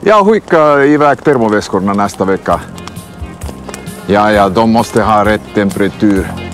Jag skickar iväg termoväskorna nästa vecka. Ja, de måste ha rätt temperatur.